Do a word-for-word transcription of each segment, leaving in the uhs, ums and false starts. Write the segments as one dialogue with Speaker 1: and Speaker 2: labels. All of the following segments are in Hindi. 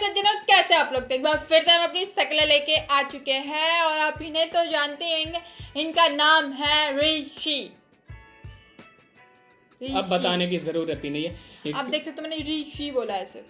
Speaker 1: नमस्ते दिनों, कैसे आप लोग? तो एक बार फिर से हम अपनी शक्ल लेके आ चुके हैं और आप इन्हें तो जानते हैं, इनका नाम है ऋषि।
Speaker 2: अब बताने की जरूरत ही नहीं है।
Speaker 1: आप देख सकते हो मैंने ऋषि बोला ऐसे।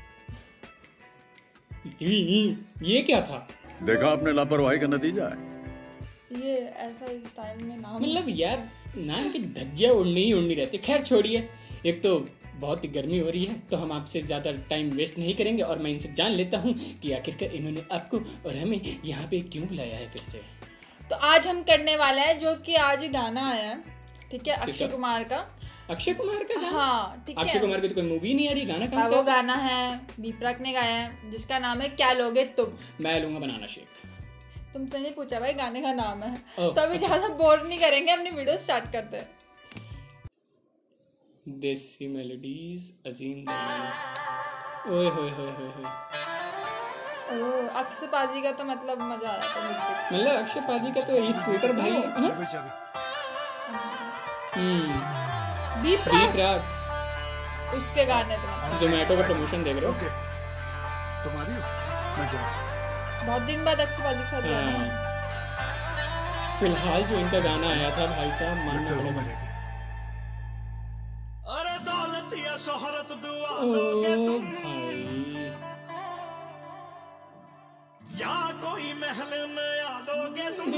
Speaker 2: ये क्या था?
Speaker 3: देखा आपने लापरवाही का नतीजा है।
Speaker 1: ये ऐसा इस टाइम में नाम
Speaker 2: मतलब यार नाम की धज्जियां उड़नी ही उड़नी रहती। खैर छोड़िए, एक तो बहुत ही गर्मी हो रही है तो हम आपसे ज़्यादा टाइम वेस्ट नहीं करेंगे और मैं इनसे जान लेता हूँ कि आखिरकार इन्होंने आपको और हमें यहाँ पे क्यों बुलाया है फिर से।
Speaker 1: तो आज हम करने वाले हैं जो कि आज गाना आया है, ठीक है, अक्षय कुमार का।
Speaker 2: अक्षय कुमार का गाना?
Speaker 1: हाँ ठीक है।
Speaker 2: अक्षय कुमार की तो कोई मूवी नहीं आ रही, गाना कहाँ से?
Speaker 1: वो गाना है बीपरक ने गाया है जिसका नाम है क्या लोगे तुम।
Speaker 2: मैं लूंगा बनाना शेक।
Speaker 1: तुमसे नहीं पूछा भाई, गाने का नाम है।
Speaker 2: ओ,
Speaker 1: तो अभी
Speaker 2: अच्छा।
Speaker 1: ज्यादा बोर नहीं करेंगे, अपनी वीडियो स्टार्ट करते हैं।
Speaker 2: देसी मेलोडीज अजीम गाना। ओए होए होए होए होए।
Speaker 1: ओह, अक्षय पाजी का तो मतलब मजा आया था मुझे।
Speaker 2: मतलब अक्षय पाजी का तो ये स्कूटर भाई। हम्म
Speaker 1: बीपरक
Speaker 2: बीपरक
Speaker 1: उसके गाने तो
Speaker 2: जोमेटो का प्रमोशन देख रहे हो?
Speaker 3: तुम्हारी मैं जाऊँ।
Speaker 1: बहुत दिन बाद अक्षय पाजी के साथ गाना है।
Speaker 2: हाँ। फिलहाल जो इनका गाना आया था भाई साहब, मानना पड़ेगा।
Speaker 4: अरे दौलत या शोहरत दुआ
Speaker 2: ओ
Speaker 4: लोगे तुम,
Speaker 2: भाई
Speaker 4: या कोई महल नया लोगे तुम।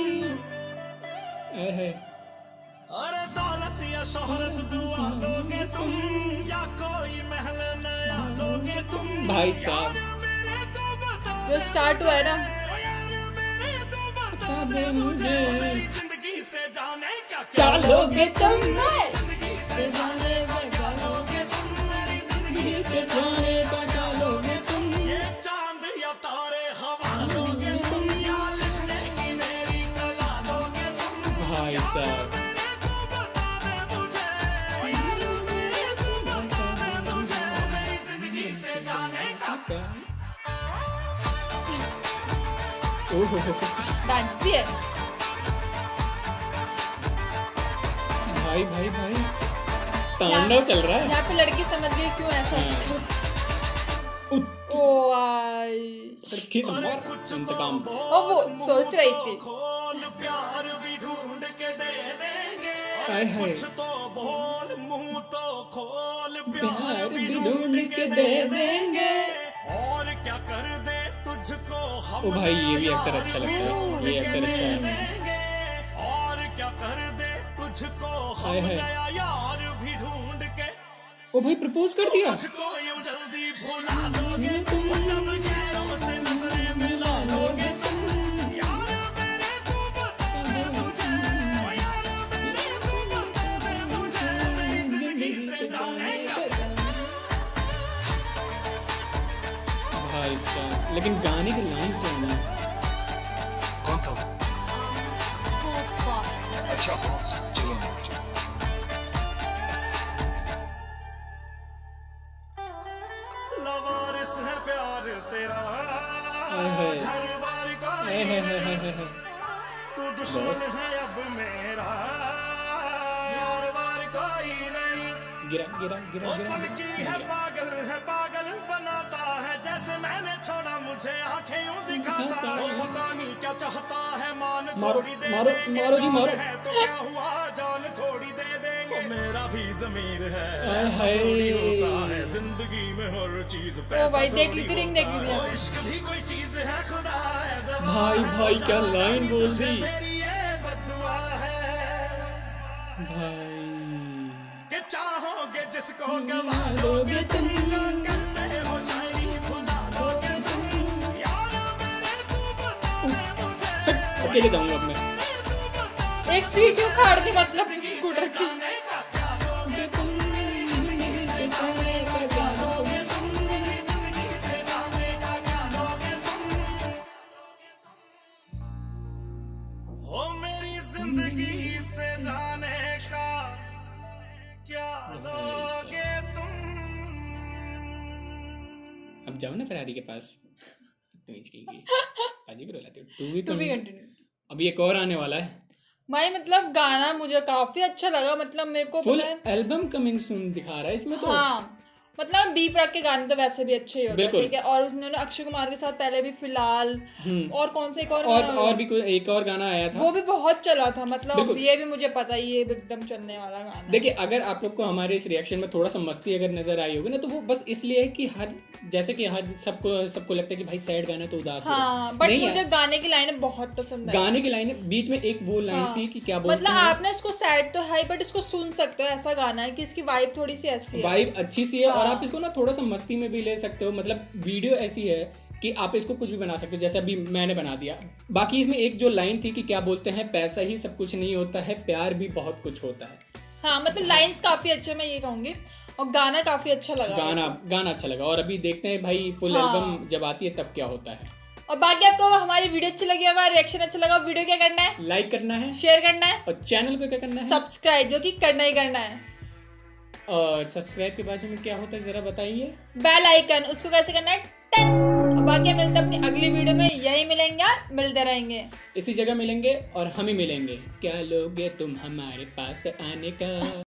Speaker 2: ऐ
Speaker 4: अरे दौलत या शोहरत दुआ लोगे तुम, या कोई महल नया लोगे तुम।
Speaker 2: भाई साहब
Speaker 4: मेरे तो बता
Speaker 1: जो स्टार्ट हुआ है ना,
Speaker 4: यार मेरे तो बता
Speaker 2: दे मुझे
Speaker 4: मेरी जिंदगी से जाने का
Speaker 2: क्या लोगे तुम,
Speaker 4: जिंदगी से जाने का क्या लोगे तुम, मेरी जिंदगी से जाने का क्या लोगे तुम। ये चांद या तारे हवा लोगे तुम, या लिखने की मेरी कला लोगे तुम।
Speaker 2: भाई साहब
Speaker 4: मेरे तो बता दे मुझे, यार मेरे तो बता दे मुझे, मेरी जिंदगी से जाने का।
Speaker 2: ओहो
Speaker 1: डांस भी है।
Speaker 2: भाई भाई भाई तांडव चल रहा है।
Speaker 1: यहाँ पे लड़की समझ गई क्यों ऐसा।
Speaker 2: उत-
Speaker 1: ओ आई
Speaker 2: लड़की से मार इंतकाम।
Speaker 1: ओ वो सोच रही थी।
Speaker 4: खोल प्यार भी ढूंढ के दे देंगे,
Speaker 2: हाय हाय।
Speaker 4: कुछ तो बोल मुंह तो खोल,
Speaker 2: प्यार
Speaker 4: प्यार
Speaker 2: भी
Speaker 4: भी
Speaker 2: ढूंढ के दे देंगे।
Speaker 4: और क्या कर दे तुझको हम।
Speaker 2: ओ भाई ये भी एक्टर अच्छा लगता है, ये एक्टर अच्छा है।
Speaker 4: देंगे और क्या कर दे तुझको
Speaker 2: हाय
Speaker 4: हम,
Speaker 2: हाय।
Speaker 4: नया यार भी ढूंढ के।
Speaker 2: ओ भाई प्रपोज कर दिया।
Speaker 4: मुझको यूं जल्दी भुला लोगे तुम, जब गैरों से नजरें मिला लोगे तुम। यार मेरे तू बता दे मुझे, यार मेरे तू बता दे मुझे, मेरी जिंदगी से जाने का।
Speaker 2: भाई साहब लेकिन गाने की लाइन जो है ना,
Speaker 3: कौन था? अच्छा चलो चलो।
Speaker 4: लवारिस है प्यार तेरा,
Speaker 2: हाय।
Speaker 4: घर बार का
Speaker 2: हाय हाय हाय हाय हाय हाय।
Speaker 4: तू दुश्मन है अब मेरा, यार बार कोई नहीं।
Speaker 2: गिरा गिरा गिरा
Speaker 4: वो
Speaker 2: गिरा
Speaker 4: सन की है
Speaker 2: गिरा।
Speaker 4: पागल है पागल बनाता है, जैसे मैंने छोड़ा मुझे आंखें यूं दिखाता है। वो पता नहीं क्या चाहता है, मान
Speaker 2: मारो,
Speaker 4: थोड़ी दे
Speaker 2: मारो,
Speaker 4: देंगे,
Speaker 2: मारो जी,
Speaker 4: जान
Speaker 2: मारो।
Speaker 4: है तो क्या हुआ, जान थोड़ी दे देंगे। वो मेरा भी ज़मीर है,
Speaker 2: हाय
Speaker 4: ऐसा
Speaker 2: हाय।
Speaker 4: थोड़ी होता है जिंदगी में हर चीज
Speaker 1: ओ
Speaker 4: पैसा
Speaker 1: भाई देख ली
Speaker 4: थोड़ी
Speaker 1: थी, रिंग
Speaker 4: होता
Speaker 1: देख ली
Speaker 4: है।
Speaker 1: थी।
Speaker 4: वो इश्क भी कोई चीज है, खुदा है दवा
Speaker 2: भाई,
Speaker 4: है,
Speaker 2: भाई,
Speaker 4: वो
Speaker 2: क्या
Speaker 4: जान
Speaker 2: लाइन
Speaker 4: जानी
Speaker 2: बोल
Speaker 4: तुझे
Speaker 2: दी।
Speaker 4: मेरी ये बद्दुआ है
Speaker 2: भाई
Speaker 4: कि चाहोगे जिसको गवा दोगे तुम, जो करते हो शायरी भुला दोगे तुम। यार मेरे तू बता दे मुझे,
Speaker 2: अकेले जाऊंगा अब मैं।
Speaker 1: एक सीट क्यों खाड़ दी मतलब स्कूटर की।
Speaker 4: जाने का क्या लोगे तुम, मेरी जिंदगी से जाने का क्या लोगे तुम, मेरी जिंदगी से जाने का क्या लोगे तुम। हो मेरी जिंदगी से जाने का क्या लोगे तुम।
Speaker 2: अब जाओ ना फरारी के पास। तुम इसकी पाजी को रुलाते हो। टू भी
Speaker 1: टू बी कंटिन्यू।
Speaker 2: अभी एक और आने वाला है
Speaker 1: भाई। मतलब गाना मुझे काफी अच्छा लगा, मतलब मेरे को
Speaker 2: फुल
Speaker 1: पता है।
Speaker 2: एल्बम कमिंग सून दिखा रहा है इसमें तो।
Speaker 1: हाँ मतलब बी प्राक के गाने तो वैसे भी अच्छे ही होते हैं, ठीक है। और उन्होंने अक्षय कुमार के साथ पहले भी फिलहाल और कौन से एक और
Speaker 2: और और भी कोई एक और गाना आया था,
Speaker 1: वो भी बहुत चला था। मतलब ये भी मुझे पता ही, ये एकदम चलने वाला गाना।
Speaker 2: देखिए अगर आप लोग को हमारे इस रिएक्शन में थोड़ा सा मस्ती अगर नजर आई होगी ना, तो वो बस इसलिए है कि हर जैसे कि हर सबको सबको लगता है कि भाई सैड गाना तो उदास है,
Speaker 1: हाँ, बट मुझे गाने की लाइनें बहुत पसंद है।
Speaker 2: गाने की लाइनें बीच में एक वो लाइन थी कि क्या बोलते हैं,
Speaker 1: मतलब आपने इसको सैड तो है बट इसको सुन सकते हो, ऐसा गाना है कि इसकी वाइब थोड़ी सी ऐसी है,
Speaker 2: वाइब अच्छी सी है। और आप इसको ना थोड़ा सा मस्ती में भी ले सकते हो। मतलब वीडियो ऐसी है कि आप इसको कुछ भी बना सकते हो, जैसे अभी मैंने बना दिया। बाकी इसमें एक जो लाइन थी कि क्या बोलते हैं, पैसा ही सब कुछ नहीं होता है, प्यार भी बहुत कुछ होता है।
Speaker 1: हाँ, मतलब लाइंस काफी अच्छे, मैं ये कहूंगी। और गाना काफी अच्छा लगा,
Speaker 2: गाना गाना अच्छा लगा। और अभी देखते हैं भाई फुल एल्बम जब आती है तब क्या होता है।
Speaker 1: और बाकी आपको हमारी वीडियो अच्छी लगी, हमारा रिएक्शन अच्छा लगा, वीडियो क्या करना है,
Speaker 2: लाइक करना है,
Speaker 1: शेयर करना है
Speaker 2: और चैनल को क्या करना है,
Speaker 1: सब्सक्राइब, जो कि करना ही करना है।
Speaker 2: और सब्सक्राइब के बाजू में क्या होता है जरा बताइए,
Speaker 1: बेल आइकन, उसको कैसे करना है, टन। और बाकी मिलते हैं अपनी अगली वीडियो में, यही मिलेंगे, मिलते रहेंगे,
Speaker 2: इसी जगह मिलेंगे और हम ही मिलेंगे। क्या लोगे तुम हमारे पास आने का।